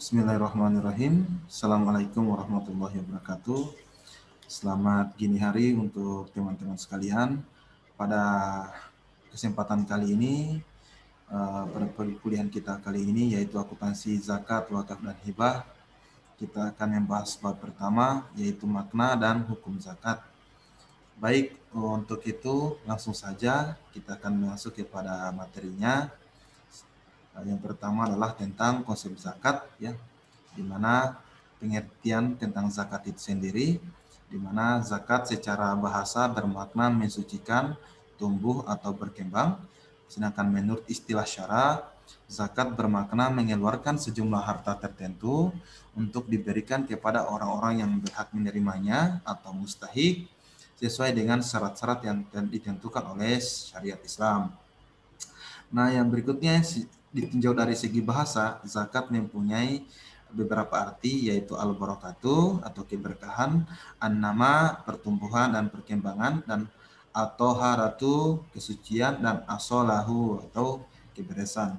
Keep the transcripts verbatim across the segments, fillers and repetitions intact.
Bismillahirrahmanirrahim. Assalamualaikum warahmatullahi wabarakatuh. Selamat gini hari untuk teman-teman sekalian. Pada kesempatan kali ini, pada perkuliahan kita kali ini yaitu akuntansi zakat, wakaf, dan hibah, kita akan membahas bab pertama yaitu makna dan hukum zakat. Baik, untuk itu langsung saja kita akan masuk kepada materinya. Yang pertama adalah tentang konsep zakat, ya, di mana pengertian tentang zakat itu sendiri, di mana zakat secara bahasa bermakna mensucikan, tumbuh atau berkembang, sedangkan menurut istilah syara, zakat bermakna mengeluarkan sejumlah harta tertentu untuk diberikan kepada orang-orang yang berhak menerimanya atau mustahik sesuai dengan syarat-syarat yang ditentukan oleh syariat Islam. Nah, yang berikutnya ditinjau dari segi bahasa, zakat mempunyai beberapa arti yaitu al-barakatuh atau keberkahan, an-nama pertumbuhan dan perkembangan, dan at-thaharatu kesucian, dan as-salahu atau keberesan.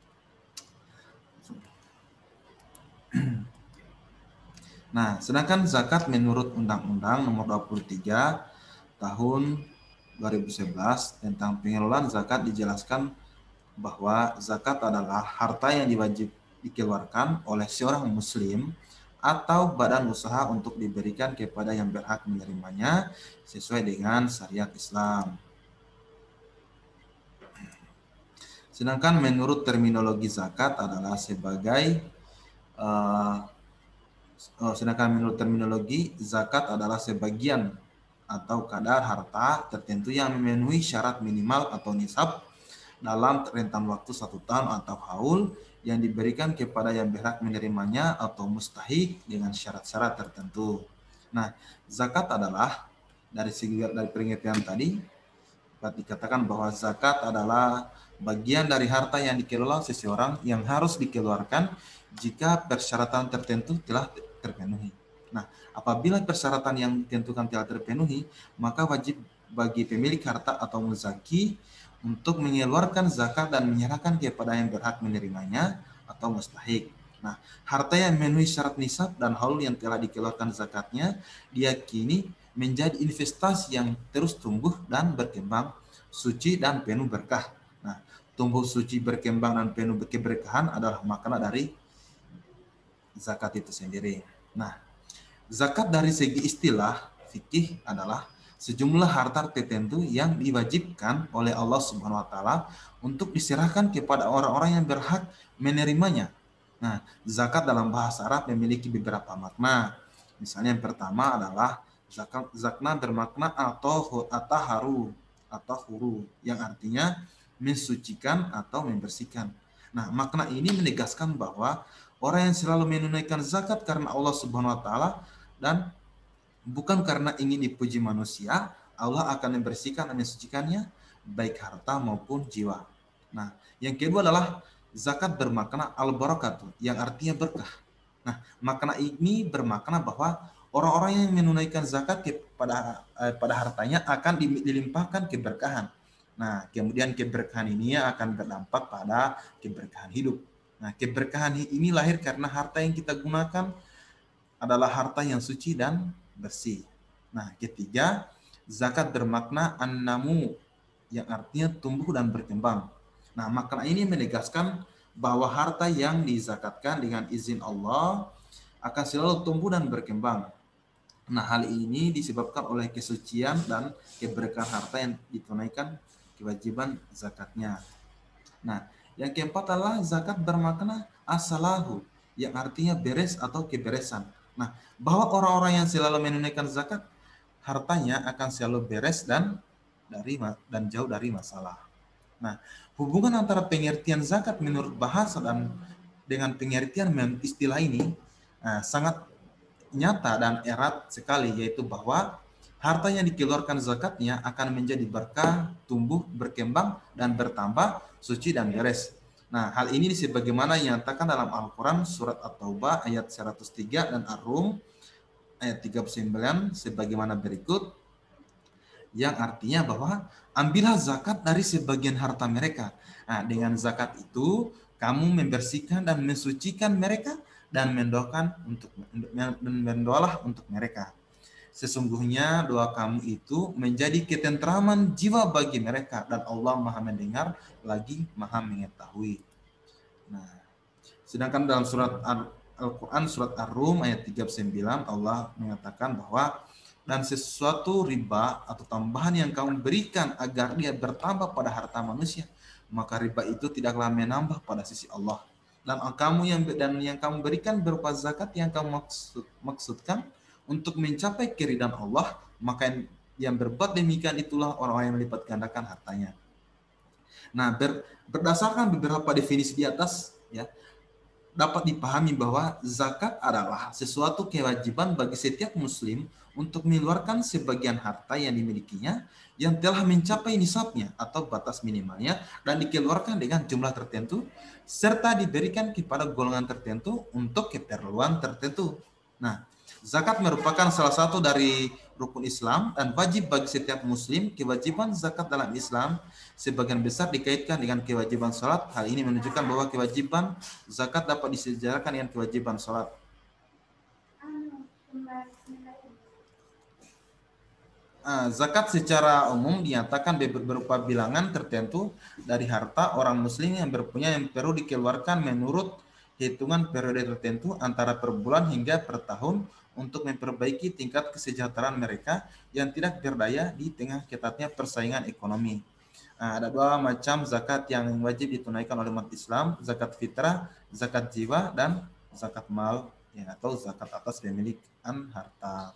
Nah, sedangkan zakat menurut Undang-Undang Nomor dua puluh tiga Tahun dua ribu sebelas tentang pengelolaan zakat dijelaskan bahwa zakat adalah harta yang diwajib dikeluarkan oleh seorang muslim atau badan usaha untuk diberikan kepada yang berhak menerimanya sesuai dengan syariat Islam. Sedangkan menurut terminologi zakat adalah sebagai uh, sedangkan menurut terminologi zakat adalah sebagian atau kadar harta tertentu yang memenuhi syarat minimal atau nisab dalam rentan waktu satu tahun atau haul yang diberikan kepada yang berhak menerimanya atau mustahik dengan syarat-syarat tertentu. Nah, zakat adalah dari segi dari pengertian tadi dapat dikatakan bahwa zakat adalah bagian dari harta yang dikelola seseorang yang harus dikeluarkan jika persyaratan tertentu telah terpenuhi. Nah, apabila persyaratan yang ditentukan telah terpenuhi, maka wajib bagi pemilik harta atau muzaki untuk mengeluarkan zakat dan menyerahkan kepada yang berhak menerimanya atau mustahik. Nah, harta yang memenuhi syarat nisab dan haul yang telah dikeluarkan zakatnya diyakini menjadi investasi yang terus tumbuh dan berkembang, suci dan penuh berkah. Nah, tumbuh, suci, berkembang, dan penuh keberkahan adalah makna dari zakat itu sendiri. Nah, zakat dari segi istilah fikih adalah sejumlah harta tertentu yang diwajibkan oleh Allah Subhanahu wa taala untuk diserahkan kepada orang-orang yang berhak menerimanya. Nah, zakat dalam bahasa Arab memiliki beberapa makna. Misalnya yang pertama adalah zakat zakna bermakna atau ataharu atau huru yang artinya mensucikan atau membersihkan. Nah, makna ini menegaskan bahwa orang yang selalu menunaikan zakat karena Allah Subhanahu wa taala dan bukan karena ingin dipuji manusia, Allah akan membersihkan dan mensucikannya, baik harta maupun jiwa. Nah, yang kedua adalah zakat bermakna al-barakatuh, yang artinya berkah. Nah, makna ini bermakna bahwa orang-orang yang menunaikan zakat kepada eh, pada hartanya akan dilimpahkan keberkahan. Nah, kemudian keberkahan ini akan berdampak pada keberkahan hidup. Nah, keberkahan ini lahir karena harta yang kita gunakan adalah harta yang suci dan bersih. Nah, ketiga, zakat bermakna an-namu yang artinya tumbuh dan berkembang. Nah, makna ini menegaskan bahwa harta yang dizakatkan dengan izin Allah akan selalu tumbuh dan berkembang. Nah, hal ini disebabkan oleh kesucian dan keberkahan harta yang ditunaikan kewajiban zakatnya. Nah, yang keempat adalah zakat bermakna as-salahu yang artinya beres atau keberesan. Nah, bahwa orang-orang yang selalu menunaikan zakat hartanya akan selalu beres dan dari dan jauh dari masalah. Nah, hubungan antara pengertian zakat menurut bahasa dan dengan pengertian istilah ini nah, sangat nyata dan erat sekali, yaitu bahwa harta yang dikeluarkan zakatnya akan menjadi berkah, tumbuh, berkembang, dan bertambah, suci dan beres. Nah, hal ini sebagaimana yang dinyatakan dalam Al-Quran surat At-Taubah ayat seratus tiga dan Ar-Rum ayat tiga puluh sembilan sebagaimana berikut, yang artinya bahwa ambillah zakat dari sebagian harta mereka. Nah, dengan zakat itu kamu membersihkan dan mensucikan mereka dan mendoakan untuk dan mendoalah untuk mereka. Sesungguhnya doa kamu itu menjadi ketentraman jiwa bagi mereka dan Allah Maha mendengar lagi Maha mengetahui. Nah, sedangkan dalam surat Al-Quran surat Ar-Rum ayat tiga puluh sembilan Allah mengatakan bahwa dan sesuatu riba atau tambahan yang kamu berikan agar dia bertambah pada harta manusia, maka riba itu tidaklah menambah pada sisi Allah. Dan kamu yang dan yang kamu berikan berupa zakat yang kamu maksud, maksudkan untuk mencapai keridhaan Allah, maka yang, yang berbuat demikian itulah orang-orang yang melipat gandakan hartanya. Nah, ber, berdasarkan beberapa definisi di atas, ya, dapat dipahami bahwa zakat adalah sesuatu kewajiban bagi setiap muslim untuk mengeluarkan sebagian harta yang dimilikinya yang telah mencapai nisabnya atau batas minimalnya dan dikeluarkan dengan jumlah tertentu serta diberikan kepada golongan tertentu untuk keperluan tertentu. Nah, zakat merupakan salah satu dari rukun Islam dan wajib bagi setiap muslim. Kewajiban zakat dalam Islam sebagian besar dikaitkan dengan kewajiban salat. Hal ini menunjukkan bahwa kewajiban zakat dapat disejarahkan dengan kewajiban salat. Ah, zakat secara umum dinyatakan berupa bilangan tertentu dari harta orang muslim yang berpunya yang perlu dikeluarkan menurut hitungan periode tertentu antara per bulan hingga per tahun untuk memperbaiki tingkat kesejahteraan mereka yang tidak berdaya di tengah ketatnya persaingan ekonomi. Nah, ada dua macam zakat yang wajib ditunaikan oleh umat Islam, zakat fitrah, zakat jiwa, dan zakat mal, ya, atau zakat atas pemilikan harta.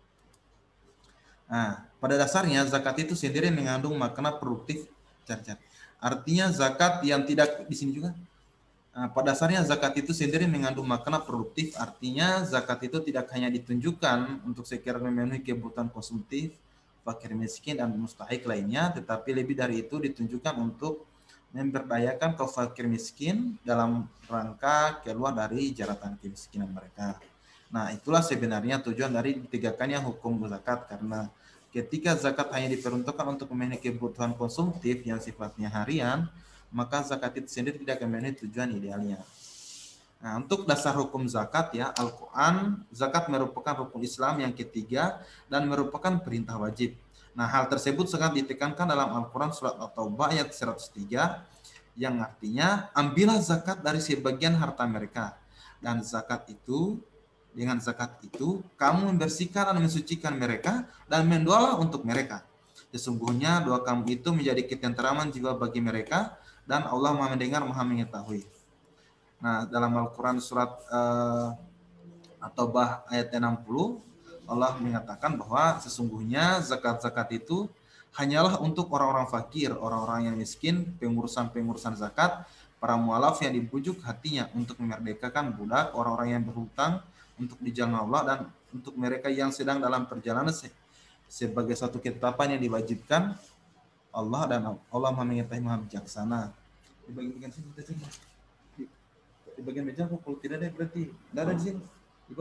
Nah, pada dasarnya zakat itu sendiri mengandung makna produktif. Artinya zakat yang tidak di sini juga. Nah, pada dasarnya zakat itu sendiri mengandung makna produktif. Artinya zakat itu tidak hanya ditunjukkan untuk sekiranya memenuhi kebutuhan konsumtif, fakir miskin dan mustahik lainnya, tetapi lebih dari itu ditunjukkan untuk memberdayakan kaum fakir miskin dalam rangka keluar dari jeratan kemiskinan mereka. Nah, itulah sebenarnya tujuan dari ditegakkannya hukum zakat, karena ketika zakat hanya diperuntukkan untuk memenuhi kebutuhan konsumtif yang sifatnya harian, maka zakat itu sendiri tidak memenuhi tujuan idealnya. Nah, untuk dasar hukum zakat, ya, Al-Quran, zakat merupakan rukun Islam yang ketiga dan merupakan perintah wajib. Nah, hal tersebut sangat ditekankan dalam Al-Quran surat At-Taubah ayat seratus tiga, yang artinya, ambillah zakat dari sebagian harta mereka, dan zakat itu dengan zakat itu, kamu membersihkan dan mensucikan mereka dan mendoalah untuk mereka. Sesungguhnya doa kamu itu menjadi ketenteraman jiwa bagi mereka dan Allah Maha mendengar, Maha mengetahui. Nah, dalam Al-Quran surat uh, At-Taubah ayat enam puluh, Allah mengatakan bahwa sesungguhnya zakat-zakat itu hanyalah untuk orang-orang fakir, orang-orang yang miskin, pengurusan-pengurusan zakat, para mualaf yang dibujuk hatinya untuk memerdekakan budak, orang-orang yang berhutang, untuk di jalan Allah, dan untuk mereka yang sedang dalam perjalanan sebagai satu ketetapan yang diwajibkan Allah, dan Allah Maha mengetahui, Maha bijaksana. Di bagian sini kita sini. Di bagian meja kalau tidak ada berarti tidak ada di sini. Ibu.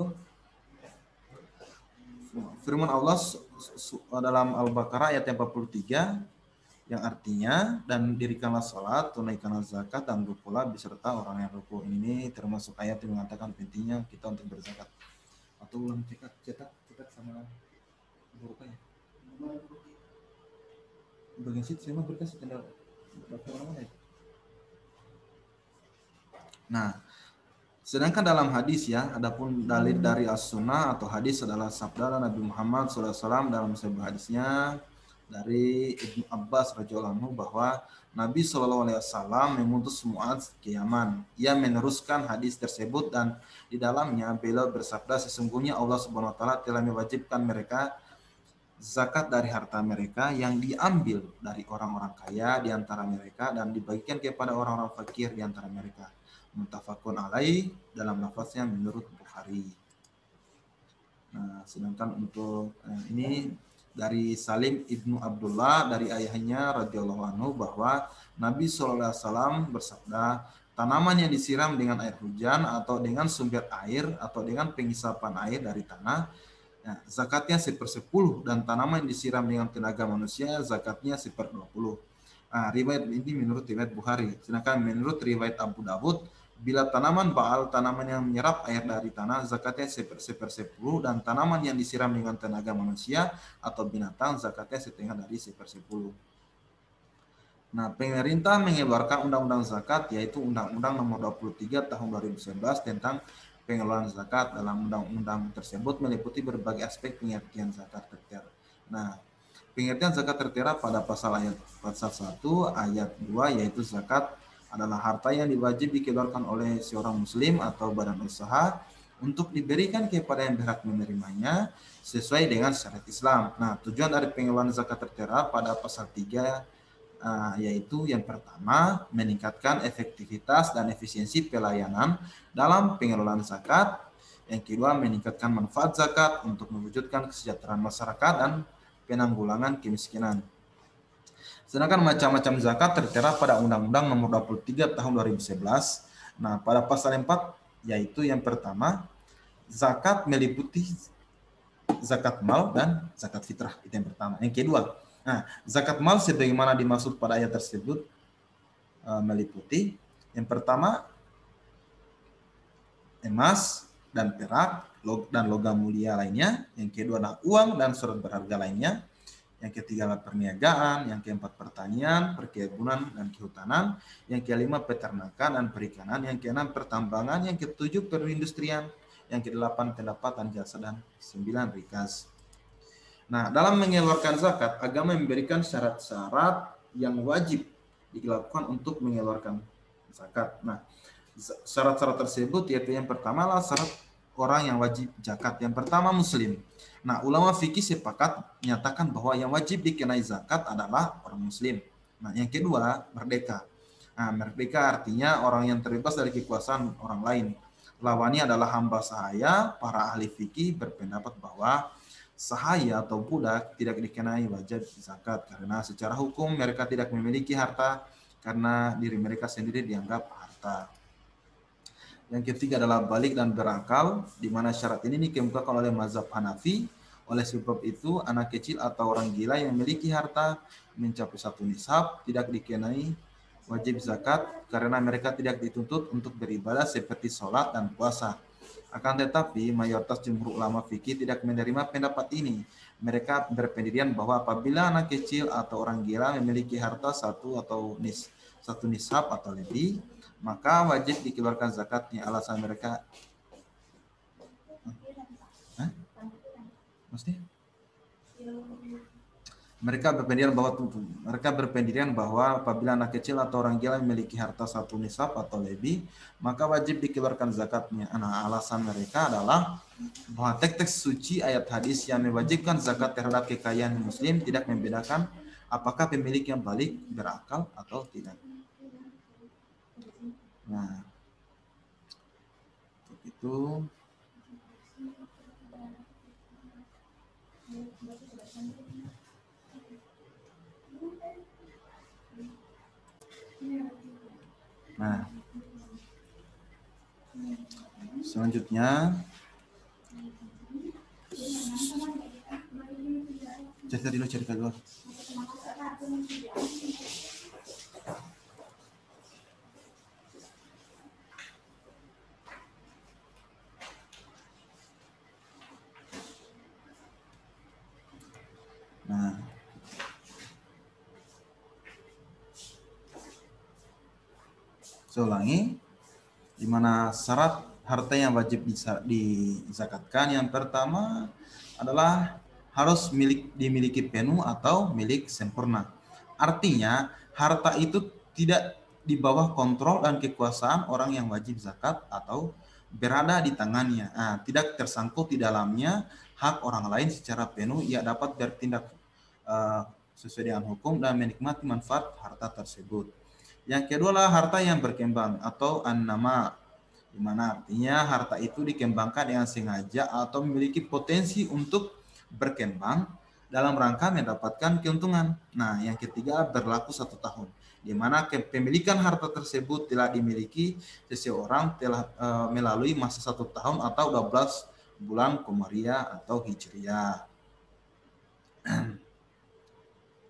Firman Allah dalam Al-Baqarah ayat empat puluh tiga yang artinya, dan dirikanlah salat, tunaikanlah zakat, dan rukulah beserta orang yang ruku. Ini termasuk ayat yang mengatakan pentingnya kita untuk berzakat. Atau ulang cetak, cetak, cetak sama buruknya. Bagian situ memang berkas tinggal daftar mana ya? Nah, sedangkan dalam hadis, ya, adapun dalil dari as-sunnah atau hadis adalah sabda Nabi Muhammad shallallahu alaihi wasallam dalam sebuah hadisnya dari Ibnu Abbas radhiyallahu anhu bahwa Nabi shallallahu alaihi wasallam mengutus Muadz ke Yaman. Ia meneruskan hadis tersebut dan di dalamnya beliau bersabda, sesungguhnya Allah Subhanahu wa taala telah mewajibkan mereka zakat dari harta mereka yang diambil dari orang-orang kaya di antara mereka dan dibagikan kepada orang-orang fakir di antara mereka. Muttafaqun alaih, dalam lafaznya menurut Bukhari. Nah, sedangkan untuk eh, ini dari Salim ibnu Abdullah dari ayahnya radhiyallahu anhu bahwa Nabi shallallahu alaihi wasallam bersabda, tanaman yang disiram dengan air hujan atau dengan sumber air atau dengan pengisapan air dari tanah, ya, zakatnya sepersepuluh, dan tanaman yang disiram dengan tenaga manusia zakatnya seperdua puluh. Nah, riwayat ini menurut riwayat Bukhari. Sedangkan menurut riwayat Abu Dawud Bila tanaman baal, tanaman yang menyerap air dari tanah, zakatnya seper, seper sepuluh, dan tanaman yang disiram dengan tenaga manusia atau binatang, zakatnya setengah dari seper sepuluh. Nah, pemerintah mengeluarkan undang-undang zakat, yaitu Undang-Undang Nomor dua puluh tiga Tahun dua ribu sebelas tentang pengelolaan zakat. Dalam undang-undang tersebut meliputi berbagai aspek pengertian zakat tertera. Nah, pengertian zakat tertera pada pasal ayat pasal satu ayat dua, yaitu zakat adalah harta yang diwajib dikeluarkan oleh seorang muslim atau badan usaha untuk diberikan kepada yang berhak menerimanya sesuai dengan syariat Islam. Nah, tujuan dari pengelolaan zakat tertera pada pasal tiga uh, yaitu yang pertama meningkatkan efektivitas dan efisiensi pelayanan dalam pengelolaan zakat. Yang kedua, meningkatkan manfaat zakat untuk mewujudkan kesejahteraan masyarakat dan penanggulangan kemiskinan. Sedangkan macam-macam zakat tertera pada Undang-Undang Nomor dua puluh tiga Tahun dua ribu sebelas. Nah, pada pasal empat, yaitu yang pertama, zakat meliputi zakat mal dan zakat fitrah. Itu yang pertama. Yang kedua, nah, zakat mal sebagaimana dimaksud pada ayat tersebut uh, meliputi yang pertama emas dan perak log dan logam mulia lainnya. Yang kedua adalah uang dan surat berharga lainnya. Yang ketiga adalah perniagaan, yang keempat pertanian, perkebunan, dan kehutanan, yang kelima peternakan dan perikanan, yang keenam pertambangan, yang ketujuh perindustrian, yang kedelapan pendapatan jasa, dan sembilan rikas. Nah, dalam mengeluarkan zakat, agama memberikan syarat-syarat yang wajib dilakukan untuk mengeluarkan zakat. Nah, syarat-syarat tersebut yaitu yang pertama adalah syarat orang yang wajib zakat. Yang pertama muslim. Nah, ulama fikih sepakat menyatakan bahwa yang wajib dikenai zakat adalah orang muslim. Nah, yang kedua, merdeka. Nah, merdeka artinya orang yang terbebas dari kekuasaan orang lain. Lawannya adalah hamba sahaya. Para ahli fikih berpendapat bahwa sahaya atau budak tidak dikenai wajib zakat karena secara hukum mereka tidak memiliki harta karena diri mereka sendiri dianggap harta. Yang ketiga adalah balik dan berakal, di mana syarat ini dikemukakan oleh mazhab Hanafi. Oleh sebab itu, anak kecil atau orang gila yang memiliki harta mencapai satu nisab tidak dikenai wajib zakat karena mereka tidak dituntut untuk beribadah seperti sholat dan puasa. Akan tetapi, mayoritas jumhur ulama fikih tidak menerima pendapat ini. Mereka berpendirian bahwa apabila anak kecil atau orang gila memiliki harta satu atau nis satu nisab atau lebih, maka wajib dikeluarkan zakatnya. Alasan mereka, Hah? Maksudnya? Mereka berpendirian bahwa mereka berpendirian bahwa apabila anak kecil atau orang gila memiliki harta satu nisab atau lebih, maka wajib dikeluarkan zakatnya. Nah, alasan mereka adalah bahwa teks-teks suci ayat hadis yang mewajibkan zakat terhadap kekayaan muslim tidak membedakan apakah pemilik yang balik, berakal atau tidak. Nah, itu Nah, selanjutnya cerita dulu cerita dulu. Nah, saya ulangi, di mana syarat harta yang wajib dizakatkan yang pertama adalah harus milik dimiliki penuh atau milik sempurna. Artinya harta itu tidak di bawah kontrol dan kekuasaan orang yang wajib zakat atau berada di tangannya. Nah, tidak tersangkut di dalamnya hak orang lain secara penuh, ia dapat bertindak uh, sesuai dengan hukum dan menikmati manfaat harta tersebut. Yang kedua adalah harta yang berkembang atau an-nama, di mana artinya harta itu dikembangkan dengan sengaja atau memiliki potensi untuk berkembang dalam rangka mendapatkan keuntungan. Nah, yang ketiga berlaku satu tahun, di mana kepemilikan harta tersebut telah dimiliki seseorang telah e, melalui masa satu tahun atau dua belas bulan Komariah atau Hijriah.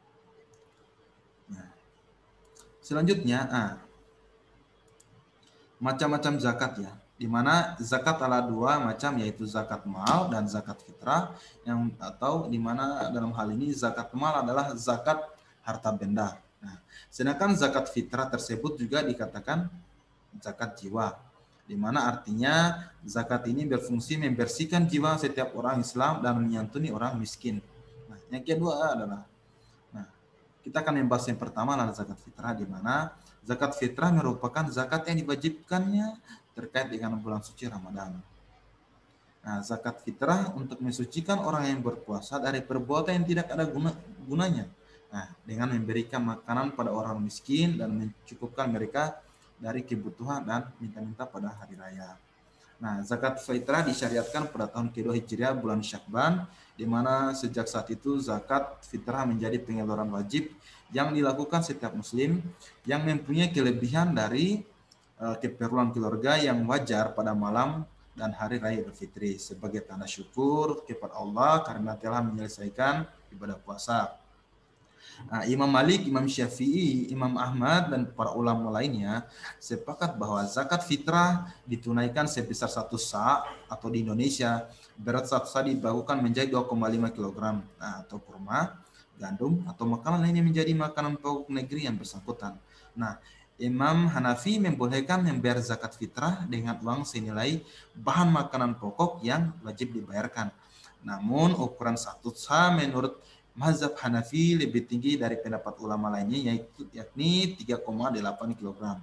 Nah, selanjutnya, ah, macam-macam zakat ya, di mana zakat ada dua macam, yaitu zakat mal dan zakat fitrah, yang atau di mana dalam hal ini zakat mal adalah zakat harta benda. Nah, sedangkan zakat fitrah tersebut juga dikatakan zakat jiwa, di mana artinya zakat ini berfungsi membersihkan jiwa setiap orang Islam dan menyantuni orang miskin. Nah, yang kedua adalah, nah, kita akan membahas yang pertama adalah zakat fitrah, di mana zakat fitrah merupakan zakat yang diwajibkannya terkait dengan bulan suci Ramadan. Nah, zakat fitrah untuk mensucikan orang yang berpuasa dari perbuatan yang tidak ada guna, gunanya. Nah, dengan memberikan makanan pada orang miskin dan mencukupkan mereka dari kebutuhan dan minta-minta pada hari raya. Nah, zakat fitrah disyariatkan pada tahun kedua Hijriah bulan Syakban, di mana sejak saat itu zakat fitrah menjadi pengeluaran wajib yang dilakukan setiap muslim yang mempunyai kelebihan dari uh, keperluan keluarga yang wajar pada malam dan hari raya Idul Fitri sebagai tanda syukur kepada Allah karena telah menyelesaikan ibadah puasa. Nah, Imam Malik, Imam Syafi'i, Imam Ahmad, dan para ulama lainnya sepakat bahwa zakat fitrah ditunaikan sebesar satu sa' atau di Indonesia berat satu sa' dibagikan menjadi dua koma lima kilogram, nah, atau kurma, gandum, atau makanan lainnya menjadi makanan pokok negeri yang bersangkutan. Nah, Imam Hanafi membolehkan membayar zakat fitrah dengan uang senilai bahan makanan pokok yang wajib dibayarkan. Namun ukuran satu sa' menurut mazhab Hanafi lebih tinggi dari pendapat ulama lainnya, yaitu yakni tiga koma delapan kilogram.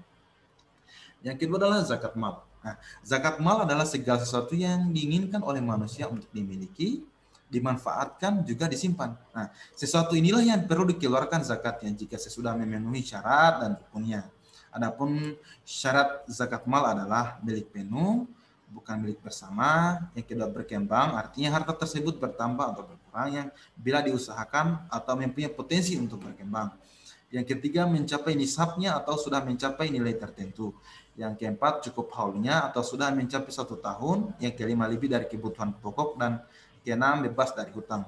Yang kedua adalah zakat mal. Nah, zakat mal adalah segala sesuatu yang diinginkan oleh manusia untuk dimiliki, dimanfaatkan, juga disimpan. Nah, sesuatu inilah yang perlu dikeluarkan zakatnya jika sesudah memenuhi syarat dan rukunnya. Adapun syarat zakat mal adalah milik penuh, bukan milik bersama. Yang kedua berkembang, artinya harta tersebut bertambah atau berkurang yang bila diusahakan atau mempunyai potensi untuk berkembang. Yang ketiga mencapai nisabnya atau sudah mencapai nilai tertentu. Yang keempat cukup haulnya atau sudah mencapai satu tahun. Yang kelima lebih dari kebutuhan pokok, dan keenam bebas dari hutang.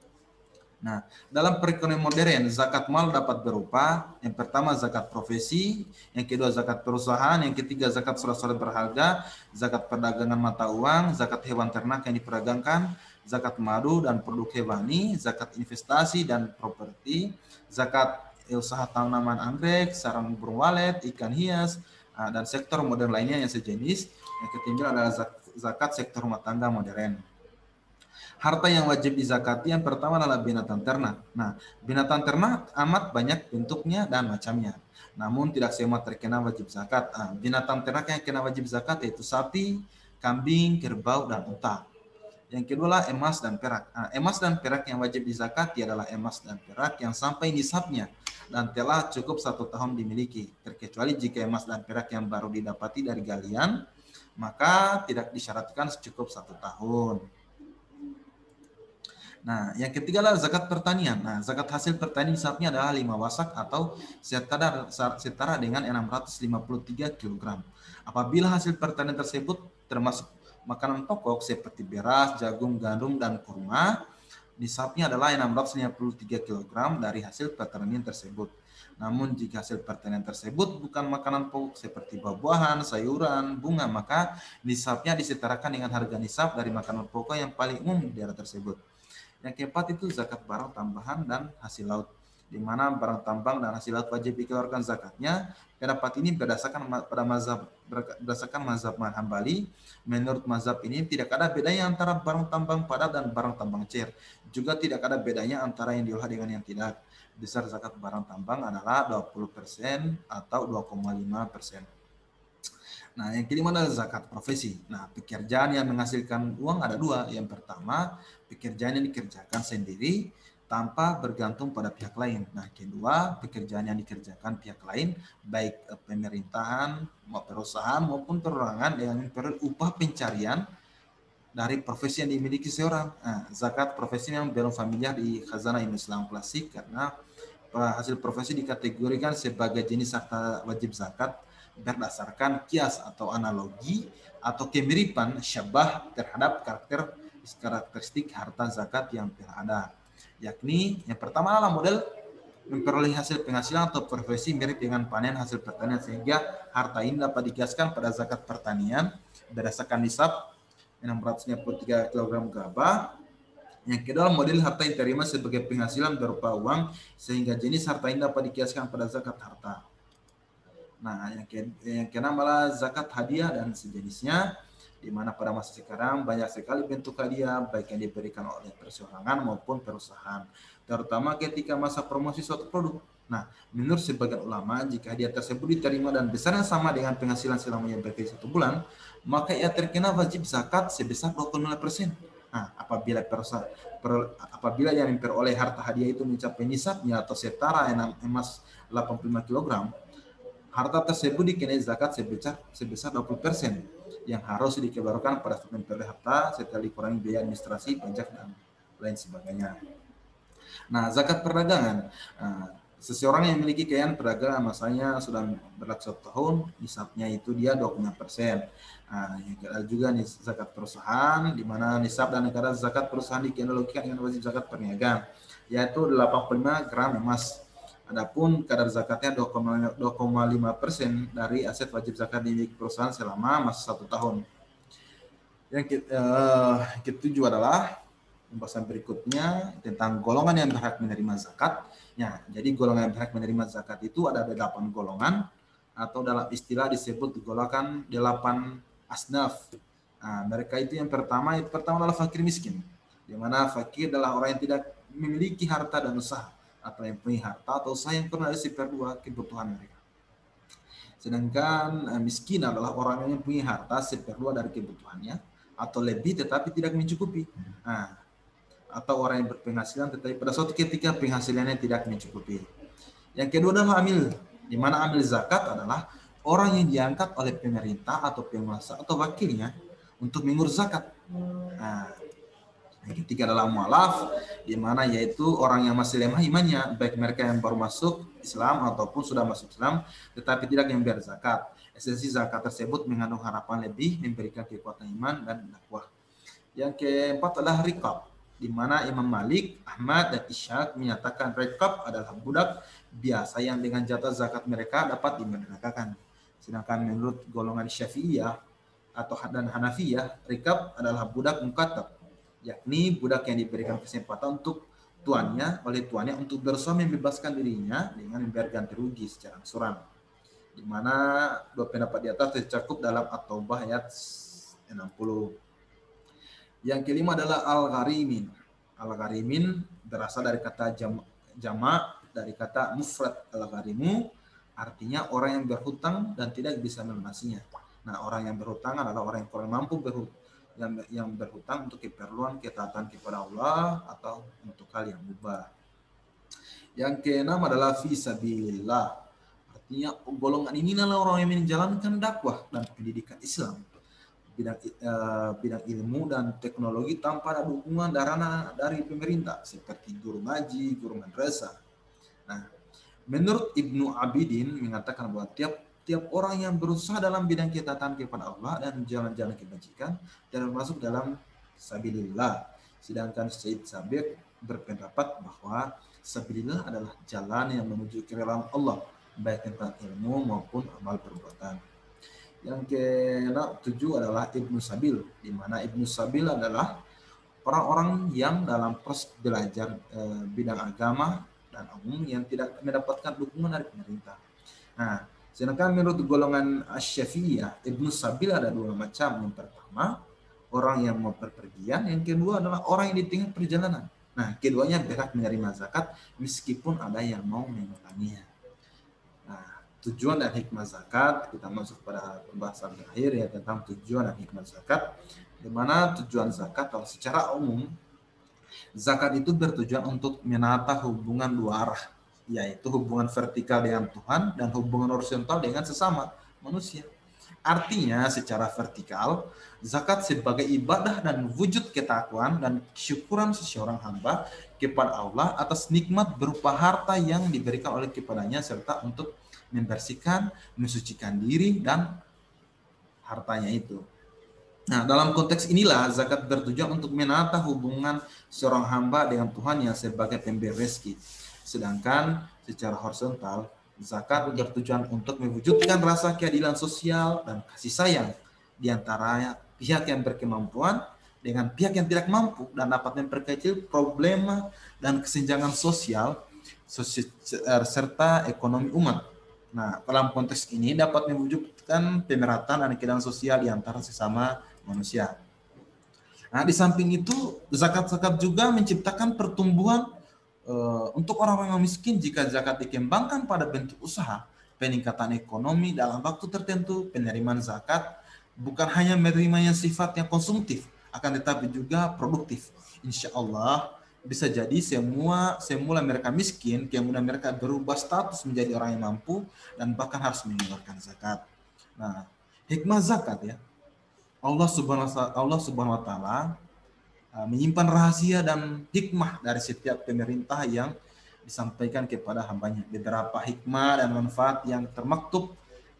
Nah, dalam perekonomian modern, zakat mal dapat berupa yang pertama zakat profesi, yang kedua zakat perusahaan, yang ketiga zakat surat-surat berharga, zakat perdagangan mata uang, zakat hewan ternak yang diperdagangkan, zakat madu dan produk hewani, zakat investasi dan properti, zakat usaha tanaman anggrek, sarang burung walet, ikan hias, dan sektor modern lainnya yang sejenis. Yang ketiga adalah zakat sektor rumah tangga modern. Harta yang wajib dizakati yang pertama adalah binatang ternak. Nah, binatang ternak amat banyak bentuknya dan macamnya. Namun tidak semua terkena wajib zakat. Nah, binatang ternak yang kena wajib zakat yaitu sapi, kambing, kerbau, dan unta. Yang kedua adalah emas dan perak. Nah, emas dan perak yang wajib dizakati adalah emas dan perak yang sampai nisabnya dan telah cukup satu tahun dimiliki. Terkecuali jika emas dan perak yang baru didapati dari galian, maka tidak disyaratkan cukup satu tahun. Nah, yang ketiga adalah zakat pertanian. Nah, zakat hasil pertanian nisabnya adalah lima wasak atau setara, setara dengan enam ratus lima puluh tiga kilogram. Apabila hasil pertanian tersebut termasuk makanan pokok seperti beras, jagung, gandum, dan kurma, nisabnya adalah enam ratus lima puluh tiga kilogram dari hasil pertanian tersebut. Namun jika hasil pertanian tersebut bukan makanan pokok seperti buah-buahan, sayuran, bunga, maka nisabnya disetarakan dengan harga nisab dari makanan pokok yang paling umum di daerah tersebut. Yang keempat itu zakat barang tambahan dan hasil laut, di mana barang tambang dan hasil laut wajib dikeluarkan zakatnya. Pendapat ini berdasarkan pada mazhab berdasarkan mazhab Hambali. Menurut mazhab ini tidak ada bedanya antara barang tambang padat dan barang tambang cair. Juga tidak ada bedanya antara yang diolah dengan yang tidak. Besar zakat barang tambang adalah dua puluh persen atau dua koma lima persen. Nah, yang kelima adalah zakat profesi. Nah, pekerjaan yang menghasilkan uang ada dua. Yang pertama, pekerjaan yang dikerjakan sendiri tanpa bergantung pada pihak lain. Nah, kedua, pekerjaan yang dikerjakan pihak lain, baik pemerintahan, perusahaan maupun perorangan yang memperoleh upah pencarian dari profesi yang dimiliki seorang. Nah, zakat profesi yang belum familiar di khazanah Islam klasik karena hasil profesi dikategorikan sebagai jenis harta wajib zakat berdasarkan kias atau analogi atau kemiripan syabah terhadap karakter karakteristik harta zakat yang telah ada, yakni yang pertama adalah model memperoleh hasil penghasilan atau profesi mirip dengan panen hasil pertanian, sehingga harta ini dapat dikiaskan pada zakat pertanian berdasarkan nisab enam ratus lima puluh tiga kilogram gabah. Yang kedua, model harta yang diterima sebagai penghasilan berupa uang, sehingga jenis harta ini dapat dikiaskan pada zakat harta. Nah, yang, ke, yang keenam adalah zakat hadiah dan sejenisnya, di mana pada masa sekarang banyak sekali bentuk hadiah, baik yang diberikan oleh perseorangan maupun perusahaan, terutama ketika masa promosi suatu produk. Nah, menurut sebagian ulama, jika hadiah tersebut diterima dan besarnya sama dengan penghasilan selama yang berarti satu bulan, maka ia terkena wajib zakat sebesar dua puluh lima persen. Nah, apabila perusahaan, per, apabila yang memperoleh harta hadiah itu mencapai nisabnya atau setara emas delapan puluh lima kilogram, harta tersebut dikenai zakat sebesar sebesar dua puluh persen yang harus dikeluarkan pada saat memperoleh harta setelah dikurangi biaya administrasi, pajak, dan lain sebagainya. Nah, zakat perdagangan. Nah, seseorang yang memiliki kekayaan perdagangan, masanya sudah berlaku satu tahun, nisabnya itu dia dua puluh lima persen. Nah, yang ada juga nih zakat perusahaan, di mana nisab dan negara zakat perusahaan dianalogikan dengan wajib zakat perniagaan, yaitu delapan puluh lima gram emas. Adapun kadar zakatnya dua koma lima persen dari aset wajib zakat dimiliki perusahaan selama masa satu tahun. Yang uh, ketujuh adalah pembahasan berikutnya tentang golongan yang berhak menerima zakat. Ya, jadi golongan yang berhak menerima zakat itu ada delapan golongan, atau dalam istilah disebut golongan delapan asnaf. Nah, mereka itu yang pertama, itu pertama adalah fakir miskin, di mana fakir adalah orang yang tidak memiliki harta dan usaha, atau yang punya harta atau usaha yang pernah seperluas kebutuhan mereka. Sedangkan eh, miskin adalah orang yang punya harta seperluas dari kebutuhannya atau lebih tetapi tidak mencukupi. Nah, atau orang yang berpenghasilan tetapi pada suatu ketika penghasilannya tidak mencukupi. Yang kedua adalah amil, di mana amil zakat adalah orang yang diangkat oleh pemerintah atau penguasa atau wakilnya untuk mengurus zakat. Nah, yang ketiga adalah mualaf, di mana yaitu orang yang masih lemah imannya, baik mereka yang baru masuk Islam ataupun sudah masuk Islam tetapi tidak membayar zakat. Esensi zakat tersebut mengandung harapan lebih, memberikan kekuatan iman dan dakwah. Yang keempat adalah riqab, di mana Imam Malik, Ahmad, dan Ishaq menyatakan riqab adalah budak biasa yang dengan jatah zakat mereka dapat dimerdekakan. Sedangkan menurut golongan Syafi'iyah atau dan Hanafiyah, riqab adalah budak mukatab, yakni budak yang diberikan kesempatan untuk tuannya oleh tuannya untuk berusaha membebaskan dirinya dengan membayar ganti rugi secara angsuran. Di mana dua pendapat di atas tercakup dalam At-Taubah ayat enam puluh. Yang kelima adalah al-gharimin. Al-gharimin berasal dari kata jama, jama dari kata mufrad al-gharimu, artinya orang yang berhutang dan tidak bisa melunasinya. Nah, orang yang berhutang adalah orang yang kurang mampu berhutang, yang, yang berhutang untuk keperluan ketaatan kepada Allah atau untuk hal yang mubah. Yang keenam adalah fisabilillah. Artinya golongan ini adalah orang yang menjalankan dakwah dan pendidikan Islam, bidang uh, bidang ilmu dan teknologi tanpa ada dukungan dana dari pemerintah seperti guru ngaji, guru madrasah. Nah, menurut Ibnu Abidin mengatakan bahwa tiap tiap orang yang berusaha dalam bidang ketaatan kepada Allah dan jalan-jalan kebajikan dan masuk dalam sabilillah. Sedangkan Syed Sabiq berpendapat bahwa sabilillah adalah jalan yang menuju keridhaan Allah, baik tentang ilmu maupun amal perbuatan. Yang ketujuh adalah Ibnu Sabil, di mana Ibnu Sabil adalah orang-orang yang dalam proses belajar e, bidang agama dan umum yang tidak mendapatkan dukungan dari pemerintah. Nah, sedangkan menurut golongan Asy-Syafi'iyah, Ibnu Sabil ada dua macam. Yang pertama, orang yang mau berpergian. Yang kedua adalah orang yang di tengah perjalanan. Nah, keduanya berhak menerima zakat meskipun ada yang mau mengulanginya. Nah, tujuan dan hikmah zakat, kita masuk pada pembahasan terakhir ya tentang tujuan dan hikmah zakat. Di mana tujuan zakat kalau secara umum, zakat itu bertujuan untuk menata hubungan dua arah, yaitu hubungan vertikal dengan Tuhan dan hubungan horizontal dengan sesama manusia. Artinya secara vertikal, zakat sebagai ibadah dan wujud ketakwaan dan syukuran seseorang hamba kepada Allah atas nikmat berupa harta yang diberikan oleh kepadanya serta untuk membersihkan, mensucikan diri dan hartanya itu. Nah, dalam konteks inilah zakat bertujuan untuk menata hubungan seorang hamba dengan Tuhan yang sebagai pemberi rezeki. Sedangkan secara horizontal, zakat bertujuan untuk mewujudkan rasa keadilan sosial dan kasih sayang di antara pihak yang berkemampuan dengan pihak yang tidak mampu dan dapat memperkecil problema dan kesenjangan sosial serta ekonomi umat. Nah, dalam konteks ini dapat mewujudkan pemerataan dan keadilan sosial di antara sesama manusia. Nah, di samping itu, zakat-zakat juga menciptakan pertumbuhan uh, untuk orang-orang yang miskin jika zakat dikembangkan pada bentuk usaha, peningkatan ekonomi dalam waktu tertentu, penerimaan zakat bukan hanya menerima yang sifatnya konsumtif, akan tetapi juga produktif. Insya Allah bisa jadi semua semula mereka miskin, kemudian mereka berubah status menjadi orang yang mampu dan bahkan harus mengeluarkan zakat. Nah, hikmah zakat ya. Allah Subhanahu Allah Subhanahu wa taala uh, menyimpan rahasia dan hikmah dari setiap pemerintah yang disampaikan kepada hambanya. Beberapa hikmah dan manfaat yang termaktub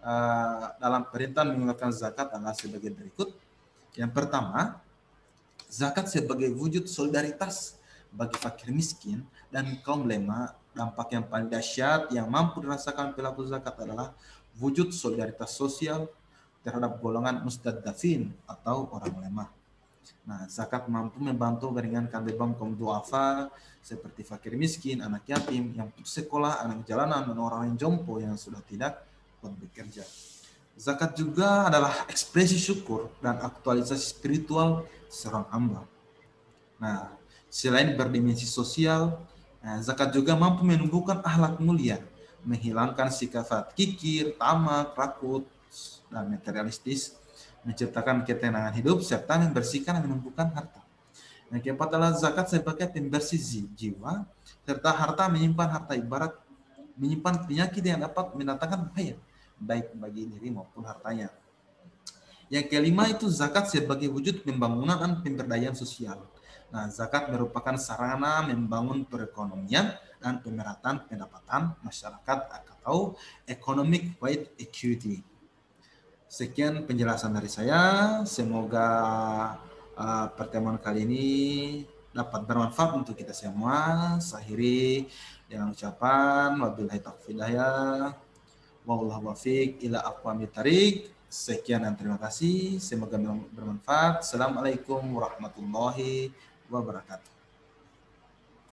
uh, dalam perintah mengeluarkan zakat adalah sebagai berikut. Yang pertama, zakat sebagai wujud solidaritas bagi fakir miskin dan kaum lemah. Dampak yang paling dahsyat yang mampu dirasakan pelaku zakat adalah wujud solidaritas sosial terhadap golongan mustadzafin atau orang lemah. Nah, zakat mampu membantu meringankan beban kaum duafa seperti fakir miskin, anak yatim yang putus sekolah, anak jalanan, dan orang yang jompo yang sudah tidak dapat bekerja. Zakat juga adalah ekspresi syukur dan aktualisasi spiritual seorang hamba. Nah, selain berdimensi sosial, zakat juga mampu menumbuhkan akhlak mulia, menghilangkan sifat kikir, tamak, rakut, dan materialistis, menciptakan ketenangan hidup, serta membersihkan dan menumbuhkan harta. Yang keempat adalah zakat sebagai pembersih jiwa, serta harta menyimpan harta ibarat menyimpan penyakit yang dapat mendatangkan bahaya, baik bagi diri maupun hartanya. Yang kelima itu zakat sebagai wujud pembangunan dan pemberdayaan sosial. Nah, zakat merupakan sarana membangun perekonomian dan pemerataan pendapatan masyarakat atau economic weight equity. Sekian penjelasan dari saya. Semoga uh, pertemuan kali ini dapat bermanfaat untuk kita semua. Saya akhiri dengan ucapan wabillahi taufiq hidayah. Wallahu wafiq ila aqwamit thariq. Sekian dan terima kasih. Semoga bermanfaat. Assalamualaikum warahmatullahi wabarakatuh.